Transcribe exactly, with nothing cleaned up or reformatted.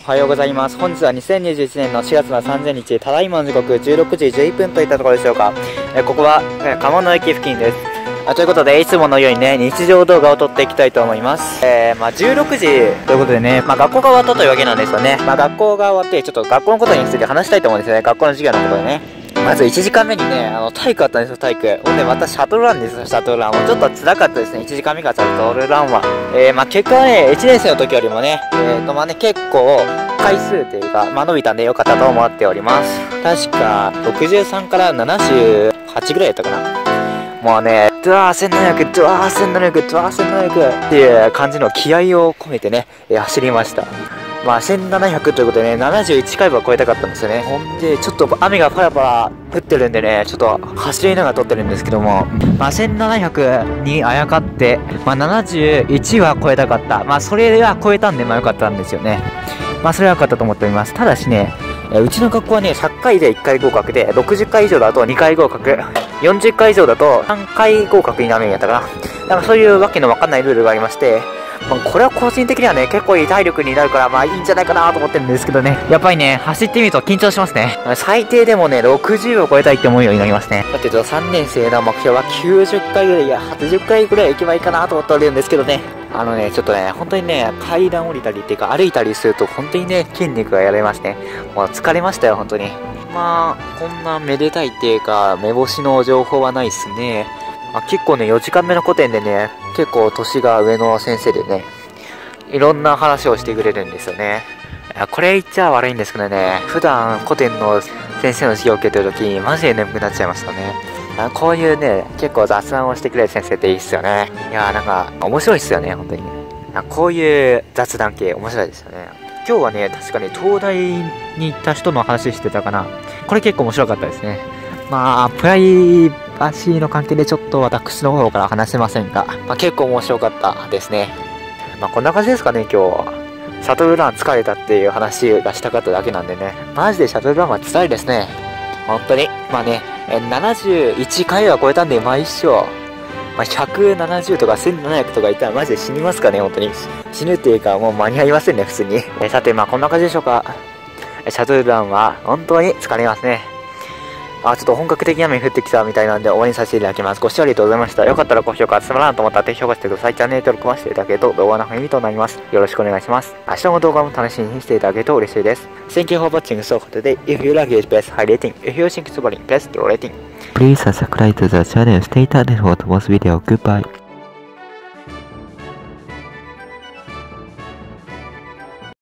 おはようございます。本日はにせんにじゅういちねんのしがつのさんじゅうにち、ただいまの時刻じゅうろくじじゅういっぷんといったところでしょうか。えここは、え鴨の駅付近です。あということで、いつものようにね、日常動画を撮っていきたいと思います。えー、まあじゅうろくじということでね、まあ学校が終わったというわけなんですよね。まあ学校が終わって、ちょっと学校のことについて話したいと思うんですよね。学校の授業のことでね。まずいちじかんめにね、あの、体育あったんですよ、体育。ほんで、またシャトルランですよ、シャトルラン。もうちょっと辛かったですね、いちじかんめからシャトルランは。えー、まあ結果はね、いちねん生の時よりもね、えーと、まあね、結構、回数というか、まあ伸びたんでよかったと思っております。確か、ろくじゅうさんからななじゅうはちぐらいやったかな。もうね、ドアーせんななひゃく、ドアーせんななひゃく、ドアーせんななひゃくっていう感じの気合を込めてね、えー、走りました。まあせんななひゃくということでね、ななじゅういちかいは超えたかったんですよね。ほんで、ちょっと雨がパラパラ降ってるんでね、ちょっと走りながら撮ってるんですけども、まあせんななひゃくにあやかって、まあななじゅういちは超えたかった。まあそれは超えたんで、まあよかったんですよね。まあそれは良かったと思っております。ただしね、うちの学校はね、ひゃっかいでいっかい合格で、ろくじゅっかい以上だとにかい合格、よんじゅっかい以上だとさんかい合格になるんやったかな。なんかそういうわけのわかんないルールがありまして、まあ、これは個人的にはね、結構いい体力になるから、まあいいんじゃないかなと思ってるんですけどね。やっぱりね、走ってみると緊張しますね。最低でもね、ろくじゅうを超えたいって思うようになりますね。だってさんねん生の目標はきゅうじゅっかいぐらい、いや、はちじゅっかいぐらい行けばいいかなと思っておるんですけどね。あのね、ちょっとね、本当にね、階段降りたりっていうか、歩いたりすると、本当にね、筋肉がやられますね。もう疲れましたよ、本当に。まあ、こんなめでたいっていうか、目星の情報はないっすね。まあ、結構ね、よじかんめの古典でね、結構年が上の先生でね、いろんな話をしてくれるんですよね。これ言っちゃ悪いんですけどね、普段古典の先生の授業を受けてるとき、マジで眠くなっちゃいましたね。こういうね、結構雑談をしてくれる先生っていいっすよね。いやーなんか、面白いっすよね、本当にね。こういう雑談系面白いですよね。今日はね、確かに東大に行った人の話してたかな。これ結構面白かったですね。まあ、プライバシーの関係でちょっと私の方から話せませんが、まあ、結構面白かったですね。まあこんな感じですかね、今日は。シャトルラン疲れたっていう話がしたかっただけなんでね。マジでシャトルランは辛いですね。本当に。まあね、ななじゅういちかいは超えたんで、まあ一生。まあひゃくななじゅうとかせんななひゃくとかいったらマジで死にますかね、本当に。死ぬっていうかもう間に合いませんね、普通に。えさて、まあこんな感じでしょうか。シャトルランは本当に疲れますね。あ、ちょっと本格的に雨降ってきたみたいなんで終わりにさせていただきます。ご視聴ありがとうございました。よかったら高評価、つまらんと思ったら低評価してください。チャンネル登録もしていただけると動画の励みとなります。よろしくお願いします。明日の動画も楽しみにしていただけると嬉しいです。Thank you for watching so today. If you like it, press high rating. If you think it's boring, press low rating. Please subscribe to the channel. Stay tuned for the most video. Goodbye.